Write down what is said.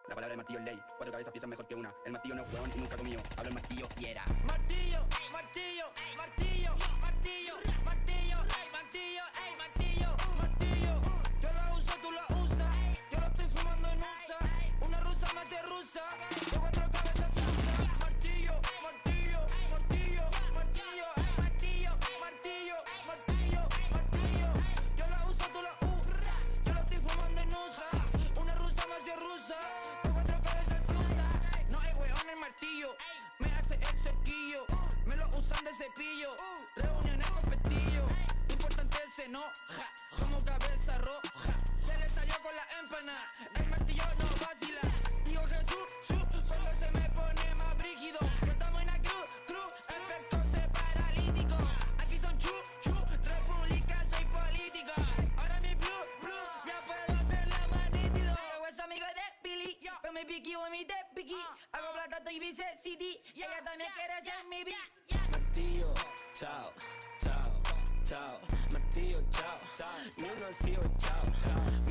La palabra del martillo es ley. Cuatro cabezas piensan mejor que una. El martillo no es hueón y nunca comió. Habla el martillo y era. Martillo, martillo, martillo, martillo, martillo, ey, martillo, ey, martillo, martillo. Yo lo uso, tú lo usas. Yo lo estoy fumando en USA. Una rusa me hace rusa. De cuatro cabezas usa. Martillo, martillo, martillo, martillo, ey, martillo, martillo, martillo, martillo. Yo lo uso, tú lo usas. Yo lo estoy fumando en USA. Una rusa me hace rusa. De cuatro cabezas usa. No hay weón el martillo. Me hace el cerquillo, me lo usan de cepillo. Reuniones con pestillo, importante se enoja, como cabeza roja. Se le salió con la empana, el martillo no vacila. Dijo Jesús, solo se me pone más brígido. No estamos en la cruz, efecto se paralítico. Aquí son chu, república, soy política. Ahora mi blue, ya puedo hacerla más nítido. Pero es amigo de Billy, con mi piqui o mi de piqui. Hago plata, estoy Vice City. Ella también quiere ser mi beat. Martillo, chao, chao, chao. Martillo, chao, chao. Ni un rocío, chao, chao.